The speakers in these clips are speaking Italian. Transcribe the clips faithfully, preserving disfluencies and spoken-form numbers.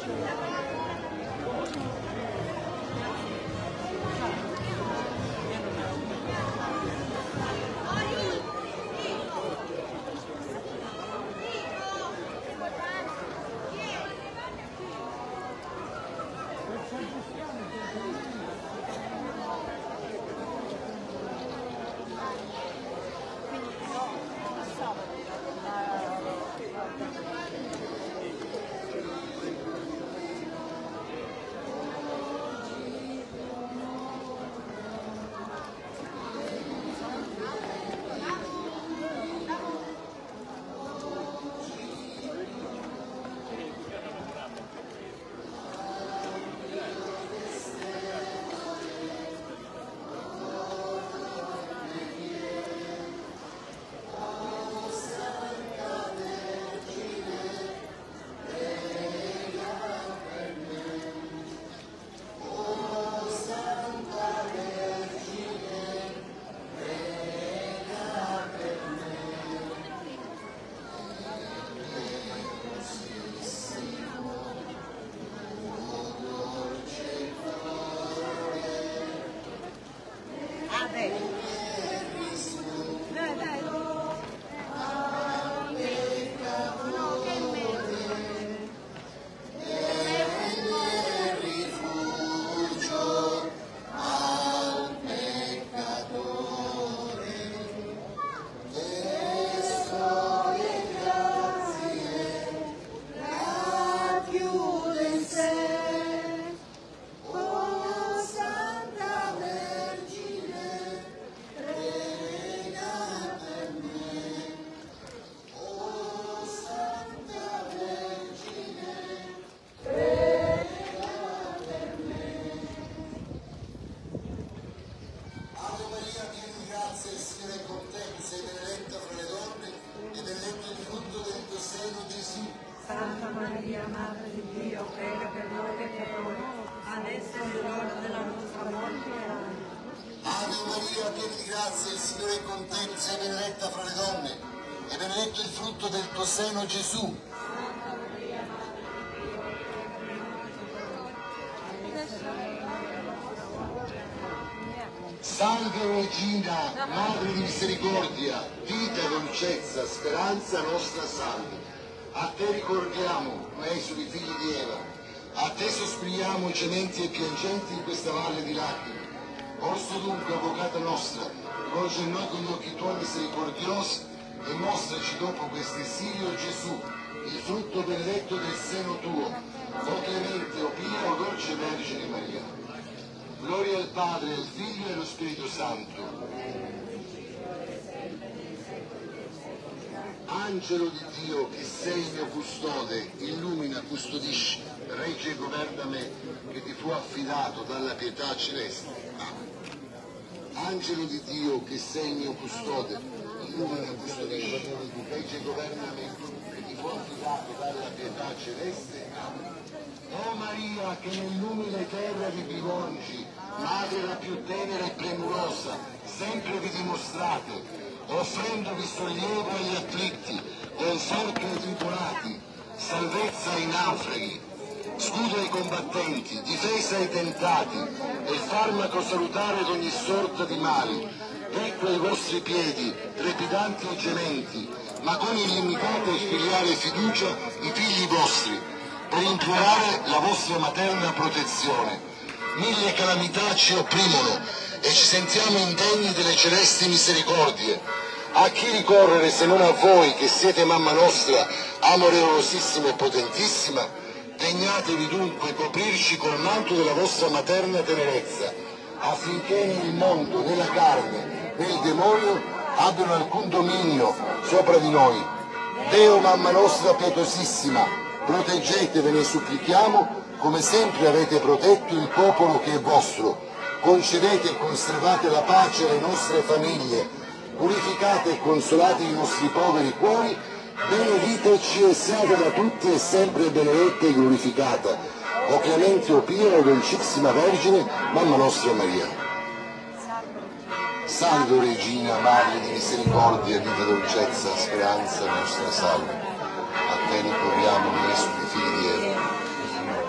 Santa Maria, Madre di Dio, prega per noi peccatori, adesso è l'ora della nostra morte. Ave Maria, piena di grazia, il Signore è con te, tu sei benedetta fra le donne, e benedetto il frutto del tuo seno, Gesù. Salve Regina, Madre di misericordia, vita, dolcezza, speranza nostra salve. A te ricordiamo, noi sui figli di Eva, a te sospiriamo gementi e piangenti in questa valle di lacrime. Orso dunque, avvocata nostra, volge in noi con gli occhi tuoi misericordiosi e mostraci dopo questo esilio Gesù, il frutto benedetto del seno tuo, o clemente, o pia, o dolce Vergine Maria. Gloria al Padre, al Figlio e allo Spirito Santo. Angelo di Dio, che sei il mio custode, illumina, custodisci, regge e governa me, che ti fu affidato dalla pietà celeste. Amen. Angelo di Dio, che sei il mio custode, illumina, custodisci, regge e governa me, che ti fu affidato dalla pietà celeste. Amen. O Maria, che nell'umile terra vi bivolgi, Madre la più tenera e premurosa, sempre vi dimostrate, offrendovi sollievo agli afflitti, conforto ai tribolati, salvezza ai naufraghi, scudo ai combattenti, difesa ai tentati, e farmaco salutare ad ogni sorta di mali. Ecco ai vostri piedi, trepidanti e gementi, ma con illimitata e filiale fiducia i figli vostri, per implorare la vostra materna protezione. Mille calamità ci opprimono e ci sentiamo indegni delle celesti misericordie. A chi ricorrere se non a voi, che siete mamma nostra, amorevosissima e potentissima? Degnatevi dunque coprirci col manto della vostra materna tenerezza, affinché né il mondo, né la carne, né il demonio abbiano alcun dominio sopra di noi. Deo, mamma nostra pietosissima, proteggetevene, supplichiamo, come sempre avete protetto il popolo che è vostro. Concedete e conservate la pace alle nostre famiglie, purificate e consolate i nostri poveri cuori, benediteci e siate da tutti e sempre benedetta e glorificata, o clemente o pia o dolcissima Vergine, Mamma nostra Maria. Salve Regina, Madre di misericordia, vita, dolcezza, speranza nostra salve. A te ricorriamo noi, suoi figli di Eva.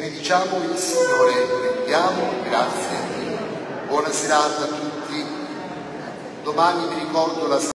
Benediciamo il Signore, prendiamo grazie a Dio. Buona serata a tutti. Domani vi ricordo la